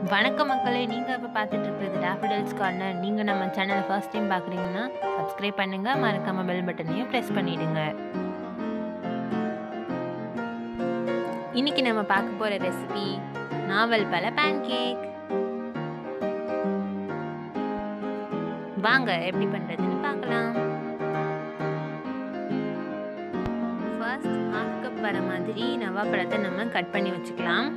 வணக்கம் மக்களே! நீங்க இப்ப பார்த்துட்டு இருக்கிறது டாஃபடில்ஸ் கார்னர். நீங்க நம்ம சேனலை ஃபர்ஸ்ட் டைம் பார்க்குறீங்கன்னா, சப்ஸ்கிரைப் பண்ணுங்க. மறக்காம பெல் பட்டனையும் பிரஸ் பண்ணிடுங்க. இன்னைக்கு நம்ம பார்க்க போற ரெசிபி நாவல் பழ பேன்கேக். வாங்க எப்படி பண்றதுன்னு பார்க்கலாம். ஃபர்ஸ்ட் 1/2 கப் வர மாதிரி நவாப்பழத்தை நம்ம கட் பண்ணி வச்சுக்கலாம்.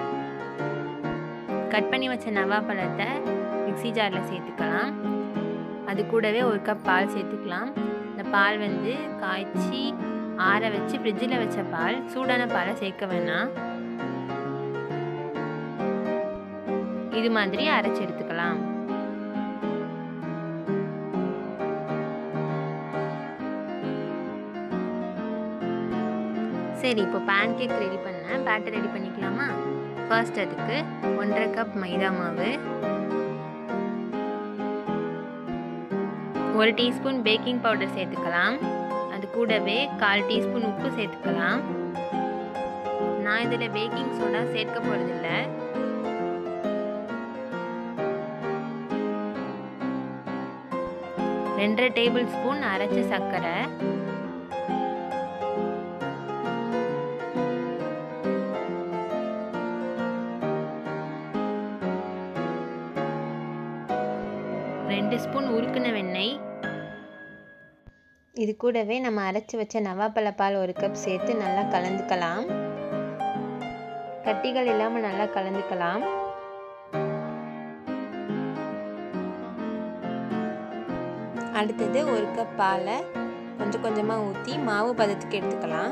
கட் பண்ணி வச்ச நவாப்பழத்தை மிக்ஸி ஜாரில் சேர்த்துக்கலாம். அது கூடவே 1 கப் பால் சேர்த்துக்கலாம். இந்த பால் காய்ச்சி ஆற வச்சு ஃப்ரிட்ஜில் வச்ச பால், சூடான பாலை சேர்க்க வேணாம். இது மாதிரி அரைச்சி எடுத்துக்கலாம். சரி, இப்போ பேன்கேக் ரெடி பண்ண பேட்டர் ரெடி பண்ணிக்கலாமா? ஃபர்ஸ்ட் அதுக்கு 1/2 கப் மைதா மாவு, 1 டீஸ்பூன் பேக்கிங் பவுடர் சேர்த்துக்கலாம். அது கூடவே 1/4 டீஸ்பூன் உப்பு சேர்த்துக்கலாம். நான் இதில் பேக்கிங் சோடா சேர்க்க போகிறதில்ல. ரெண்டரை டேபிள் ஸ்பூன் அரைச்ச சர்க்கரை, ரெண்டு ஸ்பூன் உருக்குன வெண்ணெய். இது கூடவே நம்ம அரைச்சி வச்ச நவாப்பழ பால் 1 கப் சேர்த்து நல்லா கலந்துக்கலாம். கட்டிகள் இல்லாமல் நல்லா கலந்துக்கலாம். அடுத்தது 1 கப் பாலை கொஞ்சம் கொஞ்சமாக ஊற்றி மாவு பதத்துக்கு எடுத்துக்கலாம்.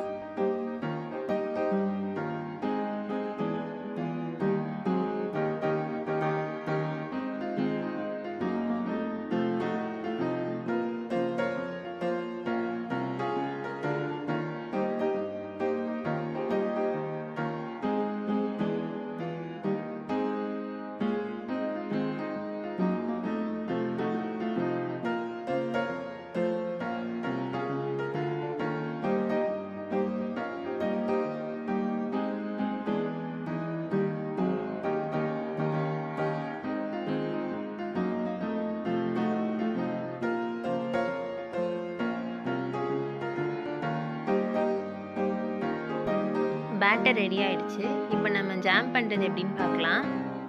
பேட்டர் ரெடி ஆயிடுச்சு. இப்போ நம்ம ஜாம் பண்ணுறது எப்படின்னு பார்க்கலாம்.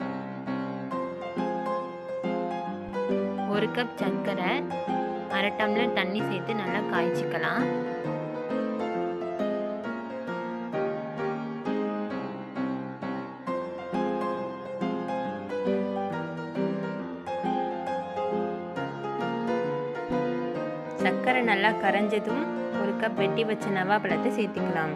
1 கப் சர்க்கரை, 1/2 டம்ளர் தண்ணி சேர்த்து நல்லா காய்ச்சிக்கலாம். சர்க்கரை நல்லா கரைஞ்சதும் 1 கப் வெட்டி வச்ச நவாப்பழத்தை சேர்த்துக்கலாம்.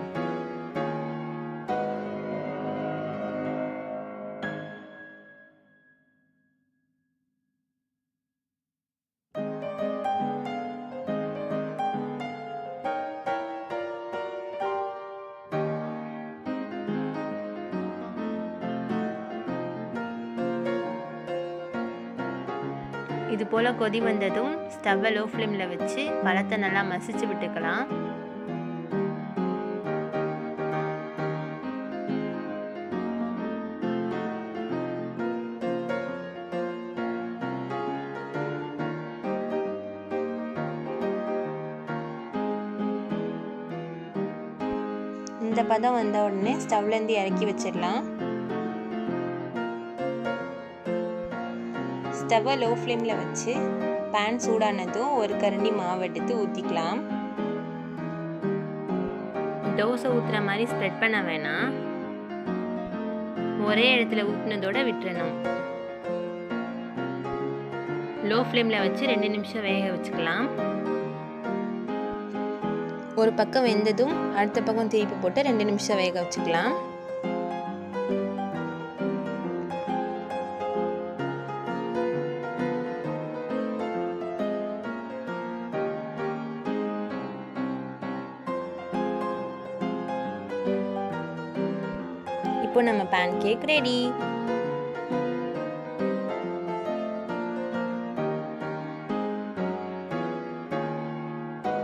இது போல் கொதி வந்ததும் ஸ்டவ்வை லோ ஃப்ளேமில் வச்சு பழத்தை நல்லா மசிச்சு விட்டுக்கலாம். இந்த பதம் வந்த உடனே ஸ்டவ்லேருந்து இறக்கி வச்சிடலாம். ஸ்டவ்வை லோ ஃப்ளேமில் வச்சு பேன் சூடானதும் 1 கரண்டி மாவு எடுத்து ஊற்றிக்கலாம். தோசை ஊற்றுற மாதிரி ஸ்ப்ரெட் பண்ண வேணாம். ஒரே இடத்துல ஊற்றினதோட விட்டுறணும். லோ ஃப்ளேமில் வச்சு 2 நிமிஷம் வேக வச்சுக்கலாம். ஒரு பக்கம் வெந்ததும் அடுத்த பக்கம் திருப்பி போட்டு 2 நிமிஷம் வேக வச்சுக்கலாம். இப்போ நம்ம பேன்கேக் ரெடி.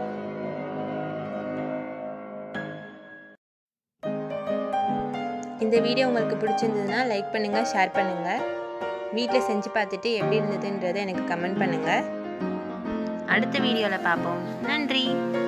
இந்த இந்த வீடியோ உங்களுக்கு பிடிச்சிருந்ததுன்னா லைக் பண்ணுங்கள், ஷேர் பண்ணுங்கள். வீட்டில் செஞ்சு பார்த்துட்டு எப்படி இருந்ததுன்றதை எனக்கு கமெண்ட் பண்ணுங்கள். அடுத்த வீடியோவில் பார்ப்போம். நன்றி.